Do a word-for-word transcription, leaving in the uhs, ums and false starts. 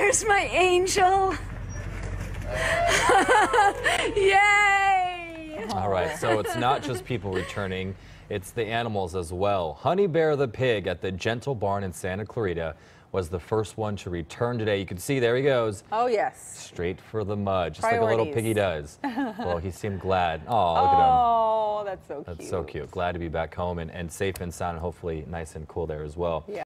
There's my angel. Yay! All right, so it's not just people returning, it's the animals as well. Honey Bear the pig at the Gentle Barn in Santa Clarita was the first one to return today. You can see, there he goes. Oh, yes. Straight for the mud, just Priorities. like a little piggy does. Well, he seemed glad. Oh, look at him. Oh, that's so cute. That's so cute. Glad to be back home and, and safe and sound, and hopefully nice and cool there as well. Yeah.